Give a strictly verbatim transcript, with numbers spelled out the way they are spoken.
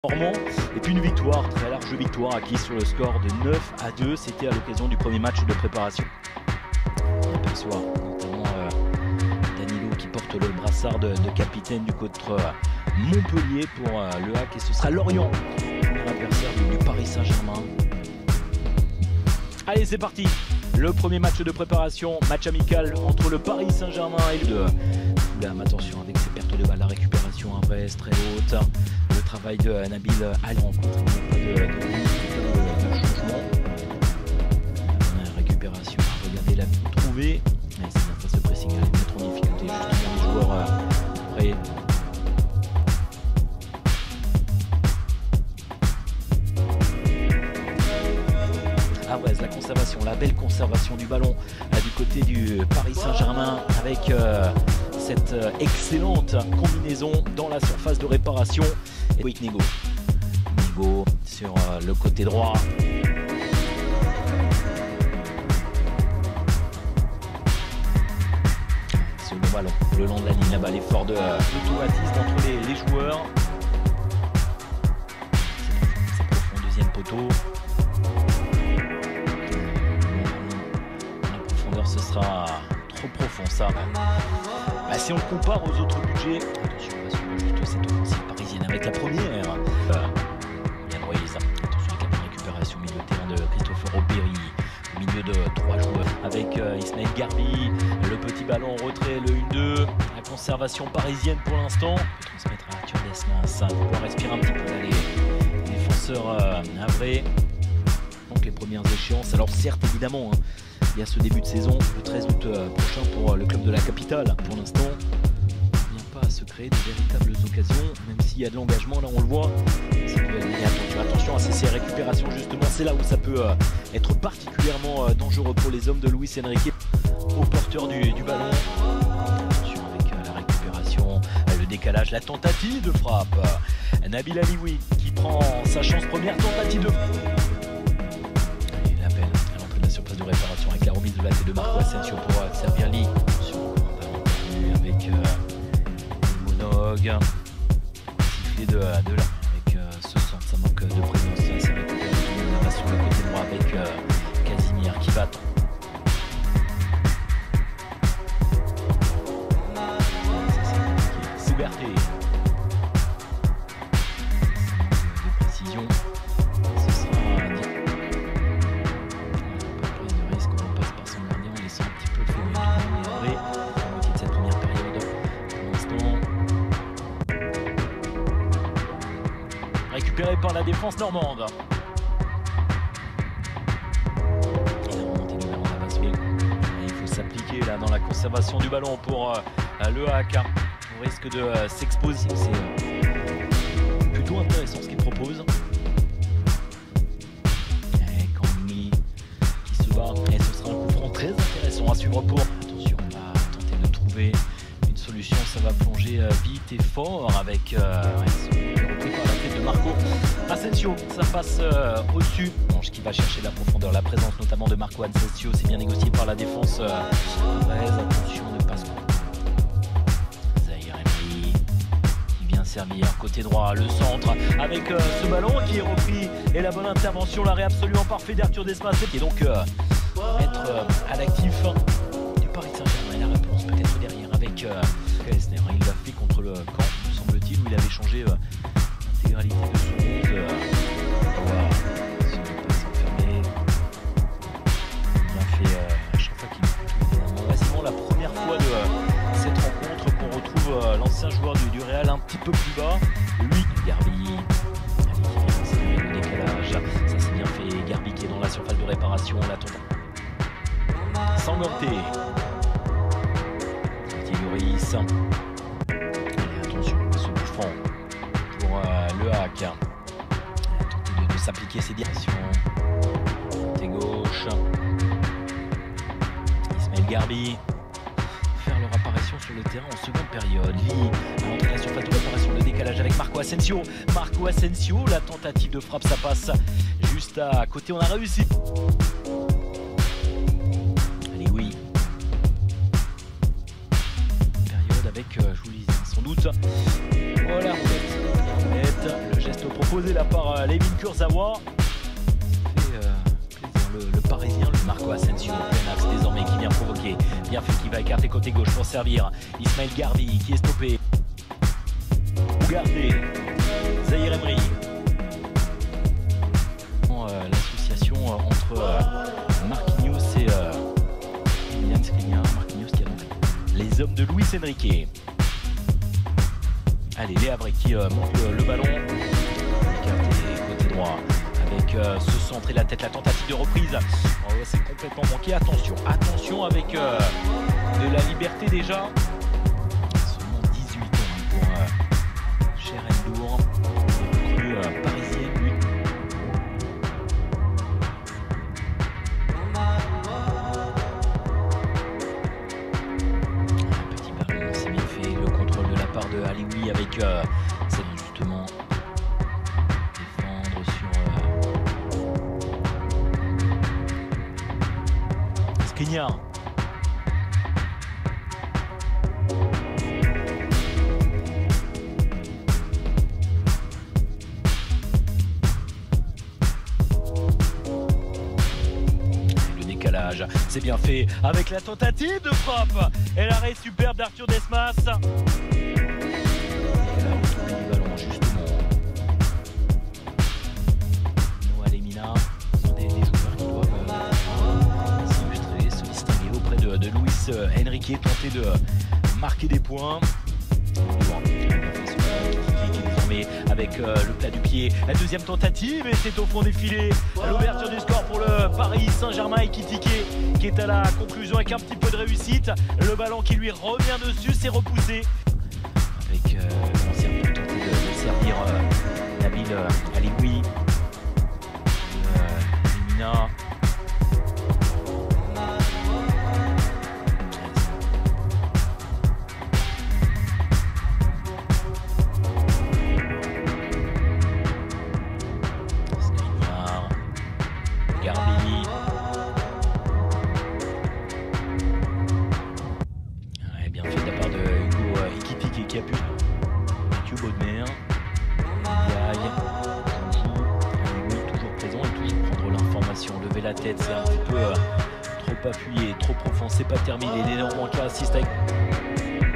Normand, et puis une victoire, très large victoire acquise sur le score de neuf à deux. C'était à l'occasion du premier match de préparation. On aperçoit notamment euh, Danilo qui porte le brassard de, de capitaine du contre Montpellier pour euh, le H A C, et ce sera Lorient, premier adversaire du, du Paris Saint-Germain. Allez, c'est parti. Le premier match de préparation, match amical entre le Paris Saint-Germain et le Fulham. Attention avec ses pertes de balles, la récupération à Brest très haute. Le travail de Nabil Ali en contre, il n'y a pas de, de, de, de changement. La récupération, regardez la trouver. Mais c'est bien face au pressing, à les mettre en difficulté. Justement, les joueurs euh, prêts. Ah ouais, la conservation, la belle conservation du ballon là, du côté du Paris Saint-Germain avec euh, cette euh, excellente combinaison dans la surface de réparation. Et oui, Nigo. Nigo sur euh, le côté droit. Ce long ballon le long de la ligne là-bas, l'effort de euh, l'automatisme entre les, les joueurs. C'est profond, deuxième poteau. Ce sera trop profond ça. Bah, si on le compare aux autres budgets, attention, on va suivre juste cette offensive parisienne avec la première. Euh, bien Royce, attention avec la récupération au milieu de terrain de Christopher Aubéry, au milieu de trois joueurs avec euh, Ismaël Garbi, le petit ballon en retrait, le un deux, la conservation parisienne pour l'instant. On peut transmettre à Arthur Desmas, pour pouvoir respirer un petit peu là, les défenseurs euh, navrés. Donc les premières échéances, alors certes évidemment, hein, il y a ce début de saison le treize août euh, prochain pour euh, le club de la capitale. Pour l'instant, on ne vient pas à se créer de véritables occasions, même s'il y a de l'engagement, là on le voit. Ça peut aller, attention, attention à ces, ces récupérations justement, c'est là où ça peut euh, être particulièrement euh, dangereux pour les hommes de Luis Enrique. Au porteur du, du ballon, attention avec euh, la récupération, euh, le décalage, la tentative de frappe. Euh, Nabil Alioui qui prend sa chance, première tentative de frappe. De réparation avec la remise de la tête de Marco Asensio pour euh, servir Lee sur un ballon avec euh, Monog, sifflet de, de là avec euh, ce centre, ça manque de présence, c'est récupéré sur le côté droit avec euh, Casimir qui va Souberté de précision. Récupéré par la défense normande. Et la remontée du ballon, ça va se faire. Et il faut s'appliquer là dans la conservation du ballon pour euh, le H A C. On risque de euh, s'exposer. C'est euh, plutôt intéressant ce qu'il propose. Et Kangmi qui se bat. Et ce sera un coup franc très intéressant à suivre pour. Attention, on va tenter de trouver une solution. Ça va plonger euh, vite et fort avec. Euh, ouais, de Marco Asensio, ça passe euh, au-dessus. Mange qui va chercher la profondeur, la présence notamment de Marco Asensio, c'est bien négocié par la défense. Euh, attention ne passe pas. Zahir Emery qui vient servir côté droit, le centre avec euh, ce ballon qui est repris et la bonne intervention, l'arrêt absolument parfait d'Arthur Desmas qui est donc euh, être euh, à l'actif du Paris Saint-Germain. Et la réponse peut-être derrière avec euh, Kessner. Il l'a fait contre le camp, me semble-t-il, où il avait changé. Euh, L'intégralité de son monde, euh, voilà, si on ne pas s'enfermer, bien fait euh, à chaque fois qu'il est. C'est vraiment la première fois de euh, cette rencontre qu'on retrouve euh, l'ancien joueur du, du Real un petit peu plus bas. Lui, Garbi, c'est le décalage, ça c'est bien fait. Garbi qui est dans la surface de réparation, la tombe. Sanganté, Tiguris. Allez, attention, ce bouffon. Le H A C tenter de, de s'appliquer ses directions. Côté gauche, Ismaël Garbi faire leur apparition sur le terrain en seconde période. Lee à l'entrée de la surface de réparation, le décalage avec Marco Asensio. Marco Asensio, la tentative de frappe, ça passe juste à côté, on a réussi. Allez, oui. Période avec, euh, je vous le disais, sans doute. Voilà, roulette. geste, le geste proposé là par euh, Laymin Kurzawa. Fait euh, plaisir le, le Parisien, le Marco Asensio, plein axe désormais qui vient provoquer. Bien fait, qui va écarter côté gauche pour servir. Ismaël Garbi qui est stoppé. Regardez, Zahir Emery. Euh, L'association euh, entre euh, Marquinhos et euh, William Skriniar. Marquinhos qui a donc les hommes de Luis Enrique. Allez, les Havrais qui euh, montent le, le ballon. Écarté côté droit avec euh, ce centre et la tête, la tentative de reprise. Oh, c'est complètement manqué. Attention, attention avec euh, de la liberté déjà. Seulement dix-huit ans pour euh, Cher N'Dour, recrue euh, parisienne lui. Un petit ballon, c'est bien fait. Le contrôle de la part de Alioui avec euh, c'est justement défendre sur euh, Skriniar. C'est bien fait avec la tentative de frappe et l'arrêt superbe d'Arthur Desmas. Et la retournée du ballon justement. Noah Lemina sont des, des joueurs qui doivent euh, s'illustrer, se distinguer auprès de, de Luis Enrique, tenter de marquer des points. Avec euh, le plat du pied, la deuxième tentative et c'est au fond des filets. L'ouverture du score pour le Paris Saint-Germain et Kitike qui est à la conclusion avec un petit peu de réussite. Le ballon qui lui revient dessus, c'est repoussé. Avec euh, l'ancien pour tenter de, de servir euh, Nabil euh, Alioui. Euh, Lemina. Garbi. Ouais, bien fait de la part de Hugo euh, Ekitike qui a pu. Mathieu Baudemer. Gaille. Toujours présent et toujours prendre l'information. Lever la tête, c'est un petit peu euh, trop appuyé, trop profond, c'est pas terminé. L'énorme cas assiste avec.